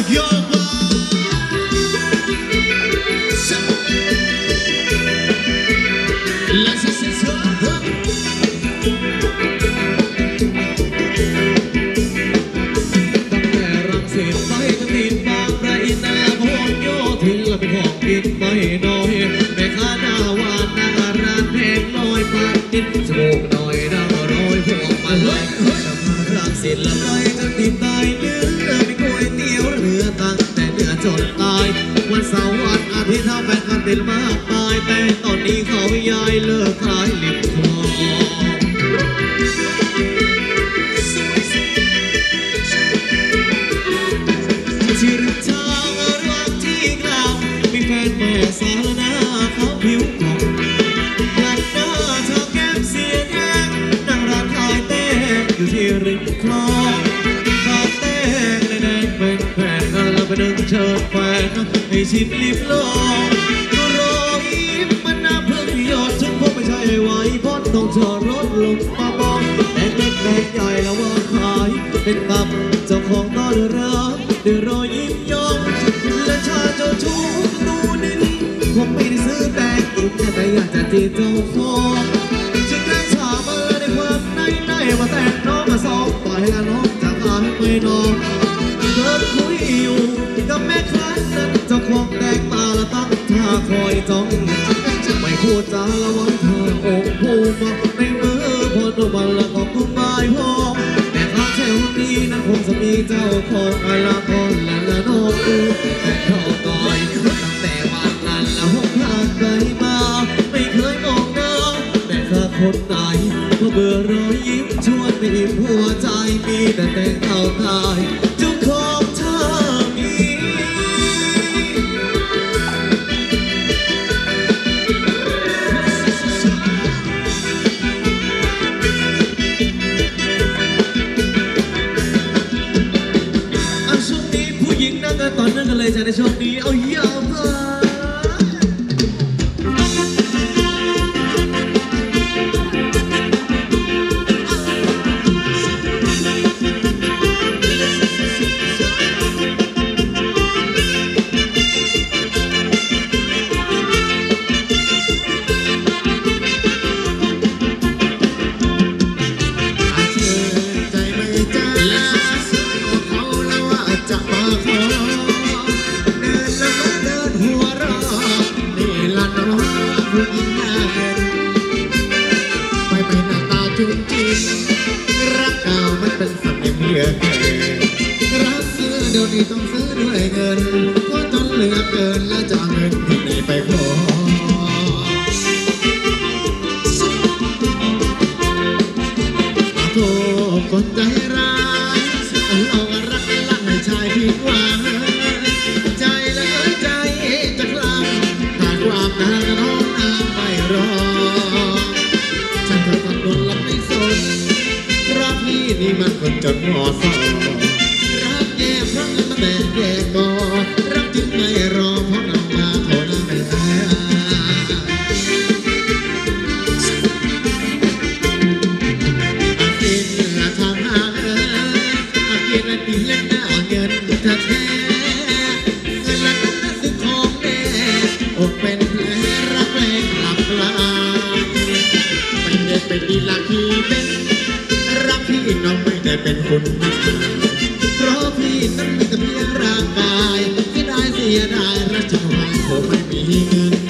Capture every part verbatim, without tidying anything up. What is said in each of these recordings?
จมูกหน่อยดาวโรยพวกมันลอยสะพานรังสิตละลอยกันติดตายเนื้อไม่ก๋วยเตี๋ยวเรือตั้งแต่เนื้อจนตายวันเสาร์วันอาทิตย์เท่าแฟนกันติดมากมายแต่ตอนนี้เขาย้ายเลิกขายริมคลองที่ริมทางรักที่กลางมีแฟนแม่สาวหน้าเขาผิวกลมอยู่ที่ริมคลองตาแต้งในแดงเป็นแฟนกันแล้วไปดึงเชิญแฟนให้ชิมลิบลองก็รอยิ้มมันน่าเพิ่งหยดฉันคงไม่ใช่ไหวเพราะต้องจอดรถลงมาบอกแดงเล็กแดงใหญ่แล้วว่าขายเป็นตับเจ้าของต้อนรับด้วยรอยยิ้มยอมและชาเจ้าชู้ดูนินคงไม่ได้ซื้อแต่งกินแต่อยากจะจีบเจ้าของฉันแค่ถามมาในความในในมาแต่งน้องมาสอบปล่อยให้น้องจากลาให้ไม่นอนเดินคุยอยู่กับแม่ค้านั้นเจ้าของแดงตาละตั้งท่าคอยจ้องไม่พูดจาละวันเธออกพูมาในมือพอตัวบัลลังก์ของคุณไม่พอแม่ค้าแถวนี้นั้นคงจะมีเจ้าของอลาพรและละน้องอูแต่เขาต่อยตั้งแต่วันนั้นละหกผ่านไปมาไม่เคยมองหน้าแม่ค้าคนไหนก็เบื่อรอยยิ้มชวนไม่อิ่มหัวใจมีแต่แต่งเอาตายเจ้าของเธอมีเอาช่วงนี้ผู้หญิงนั่งกันตอนนั่งกันเลยจากในช่วงนี้เอายาวเพิ่มรักเก่ามันเป็นสัตว์ในเมื่อเกิดรักซื้อเดี๋ยวนี้ต้องซื้อด้วยเงินก็จนเหลือเกินแล้วจะเงินที่ไหนไปขอโทษคนใจร้ายเรารักและให้ชายผิดหวังใจเลยใจจะคลั่งหากความนานน้องนางไม่รอฉันเธอทำโดนลำไม่สนรักพี่นี่มันคนจนหมอสอรักแย่เพราะเงินมาแบ่งแย่กอรักจึงไม่รอเพราะนำมาโทษไม่ได้อาศิลละทางหาเอออาเกียรติเล่นหน้าเงินแท้แท้เงินละนั้นน่ะซื้อของแน่อกเป็นแผลรักแรงหลับลายไม่ได้เป็นดีลักที่เป็นรักพี่น้องไม่ได้เป็นคนเพราะพี่นั้นมีแต่เพียงร่างกายที่ได้เสียดายรักจะหวังผมไม่มีเงิน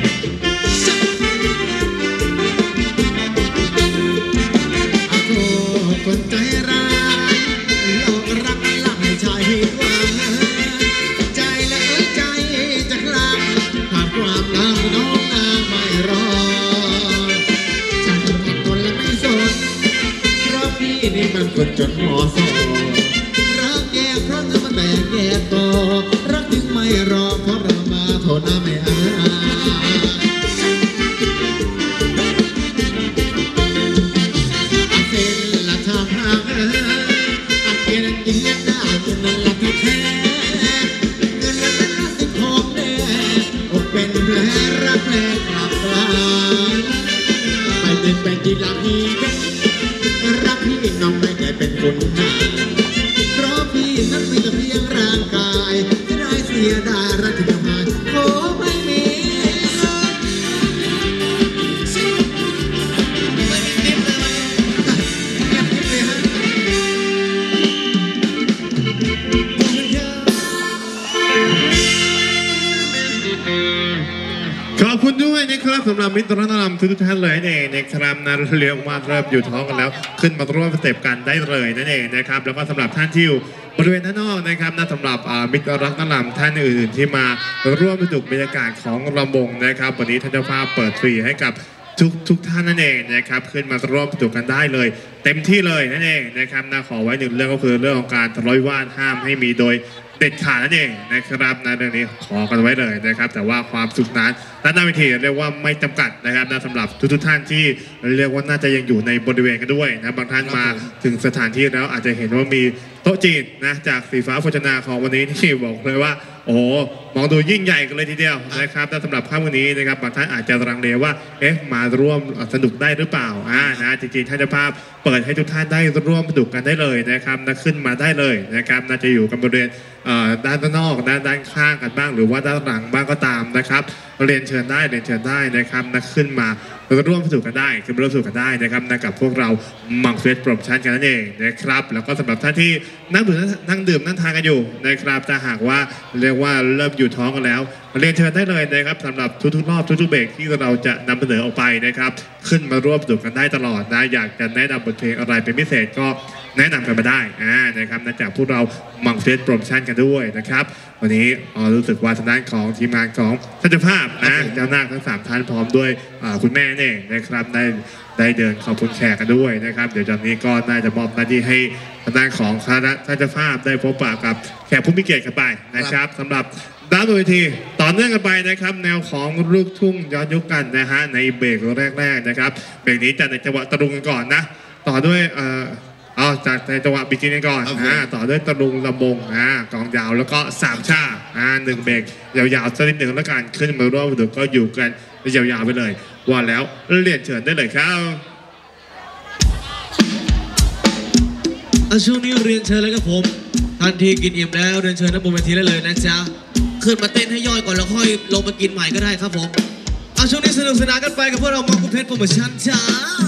อาโทษคนใจร้ายหลอกรักลักให้ชายผิดหวังใจและเอ้ยใจจะคลั่งหากความรักน้องนางไม่รอฉันทำตนและไม่สนพี่นี่มันคนจนหมอสอรักแย่เพราะเงินมันแบกแย่ต่อรักจึงไม่รอเพราะเรามาโทษนะไม่อายอาเซนละทางหางเอออาเกียรติเลี้ยงหน้าเงินนั่นละแท้แท้เงินละนั้นละสิบของแน่อกเป็นแผลรักแรงกลับกลายไปเดินไปดีลักอีกรักพี่น้องไม่ได้เป็นคนหนาเพราะพี่นั้นมีแต่เพียงร่างกายยดารัตนามาขอไม่มีไม่มีนิดเลยเงียบนิดเลยฮะขอบคุณด้วยนะครับสำหรับมิตรนำทุกท่านเลยนั่นเองนะครับนะเรียกว่าเริ่มอยู่ท้องกันแล้วขึ้นมาร่วมสเต็ปกันได้เลยนั่นเองนะครับแล้วก็สำหรับท่านที่อยู่บริเวณด้านนอกนะครับนะสำหรับมิตรรักนำท่านอื่นๆที่มาร่วมสนุกบรรยากาศของรำวงนะครับวันนี้ท่านเจ้าภาพเปิดฟรีให้กับทุกทุกท่านนั่นเองนะครับขึ้นมาร่วมสนุกกันได้เลยเต็มที่เลยนั่นเองนะครับนะขอไว้หนึ่งเรื่องก็คือเรื่องของการทะเลาะวิวาทห้ามให้มีโดยเด็ดขาดนั่นเองนะครับนะเรื่องนี้ขอกันไว้เลยนะครับแต่ว่าความสุขนั้นด้านหน้าเวทีเรียกว่าไม่จำกัดนะครับนะสำหรับทุกๆท่านที่เรียกว่าน่าจะยังอยู่ในบริเวณกันด้วยนะบางท่านมาถึงสถานที่แล้วอาจจะเห็นว่ามีโต๊ะจีนนะจากสีฟ้าโภชนาของวันนี้ที่บอกเลยว่าโอ้โหมองดูยิ่งใหญ่กันเลยทีเดียวนะครับสำหรับค่ำวันนี้นะครับบางท่านอาจจะรังเลว่าเอ๊ะมาร่วมสนุกได้หรือเปล่าอ่านะจริงๆท่านเจ้าภาพเปิดให้ทุกท่านได้ร่วมสนุกกันได้เลยนะครับนะขึ้นมาได้เลยนะครับน่าจะอยู่กันบริเวณด้านนอกด้านด้านข้างกันบ้างหรือว่าด้านหลังบ้างก็ตามนะครับเรียนเชิญได้เรียนเชิญได้นะครับนะขึ้นมาร่วมสนุกกันได้คือร่วมสนุกกันได้นะครับนะกับพวกเรามังเฟสโปรโมชั่นกันนั่นเองนะครับแล้วก็สำหรับท่านที่นั่งดื่มนั่งดื่มนั่งทานกันอยู่นะครับถ้าหากว่าเรียกว่าเริ่มอยู่ท้องกันแล้วเรียนเชิญได้เลยนะครับสำหรับทุกๆรอบทุกๆเบรกที่เราจะนำเสนอออกไปนะครับขึ้นมาร่วมสนุกกันได้ตลอดนะอยากจะแนะนำบทเพลงอะไรเป็นพิเศษก็แนะนำกันมาได้อ่านะครับนะจากพวกเรามังเฟสโปรโมชั่นกันด้วยนะครับวันนี้รู้สึกว่าทางด้านของทีมงานของท่านเจ้าภาพนะเจ้าหน้าทั้งสามท่านพร้อมด้วยคุณแม่เองนะครับได้ได้เดินขอบคุณแขกกันด้วยนะครับเดี๋ยวจากนี้ก็น่าจะมอบหน้าที่ให้ทางด้านของคณะท่านเจ้าภาพได้พบปะกับแขกผู้มีเกียรติกันไปนะครับสำหรับด้านบนเวทีต่อเนื่องกันไปนะครับแนวของลูกทุ่งย้อนยุคกันนะฮะในเบรกแรกๆนะครับเบรกนี้จะในจังหวะตะลุงกันก่อนนะต่อด้วยเอ่อเอาจากในจังหวะบิกินกันก่อนอ่าต่อด้วยตะลุงลำบงอ่ากองยาวแล้วก็สามชาอ่าหนึ่งเบรกยาวๆสักนิดหนึ่งแล้วกันขึ้นมาร่วมสนุกก็อยู่กันยาวๆไปเลยว่าแล้วเรียนเชิญได้เลยครับช่วงนี้เรียนเชิญเลยครับผมทันทีกินอิ่มแล้วเรียนเชิญนักบนเวทีได้เลยนะจ๊ะขึ้นมาเต้นให้ย่อยก่อนแล้วค่อยลงมากินใหม่ก็ได้ครับผมเอาช่วงนี้สนุกสนานกันไปกับพวกเรามังคุเพชรโปรโมชั่นจ้า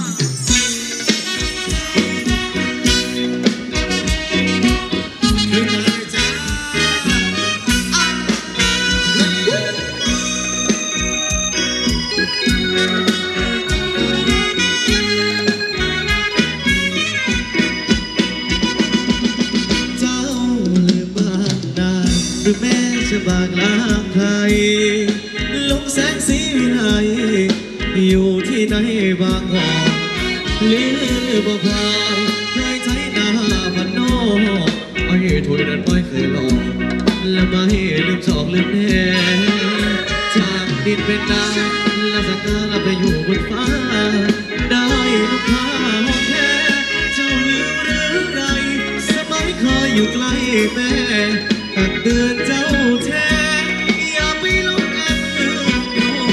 หรือแม่จะบากลาใครลงแสงสีวิไลอยู่ที่ไหนบางกอกหรือบ่พายเคยใช้หน้าพันนอกไอ้ถวยนั้นไม่เคยหลอกและไม่ลืมชอกลืมแน่จากดินเป็นน้ำและสังกาและไปอยู่บนฟ้าได้ลูกค้าห้องแท้เจ้าลืมหรือไรสมัยเคยอยู่ใกล้แม่ตักเตือนเจ้าแท้อย่าไปลงอันเอื้องยง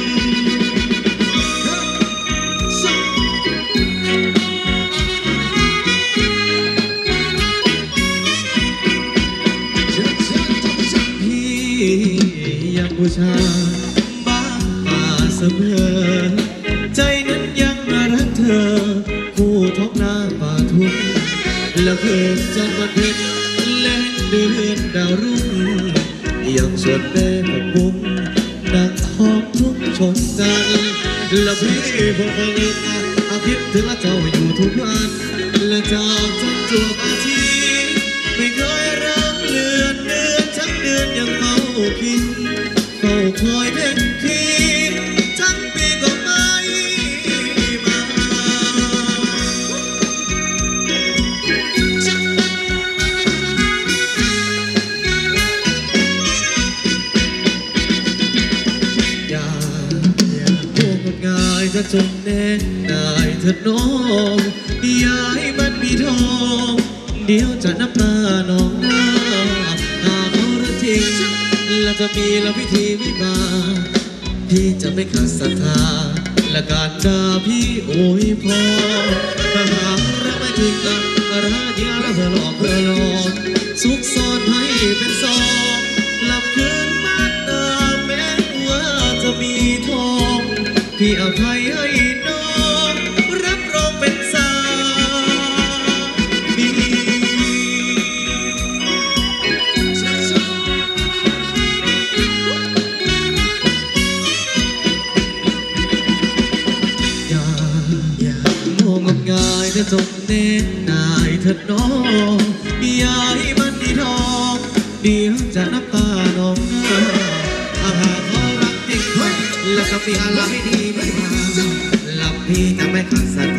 พี่ยังบูชาบ้านป่าเสมอใจนั้นยังรักเธอคู่ท้องนาป่าทุ่งและเกิดจันทร์วันเพ็ญเดือนดาวรุ่งยังสวดแม่กับบุ้งดังหอมทุกชมกันและพี่พอฟังอีกอาทิตย์ถึงละเจ้าอยู่ทุกวันและจากจันทร์จวบอาทิตย์ไม่เคยรักเลือนเดือนทั้งเดือนยังเฝ้าคิดเฝ้าคอยเพ่งคิดทั้งปีก็ไม่มาจะจงแน่ได้เถิดน้องอย่าให้มันมีทองเดี๋ยวจะน้ำตาหนองหน้าหากเขารักจริงและจะมีละพิธีวิบาพี่จะไม่ขาดศรัทธาและการด่าพี่โอยพอถ้าหากรักไม่ถึงกันรักเดียวแล้วเพื่อหลอกเพื่อหลอกซุกซ่อนให้เป็นซองหลับคืจงเน้นนายเถิดน้องอย่าให้มันดีทองเดี๋ยวจะน้ำตาน้องหน้าอาหารเขารักจริงแล้วก็มีอะไรดีไม่ทำหลับพี่จะไม่ขาดสัญ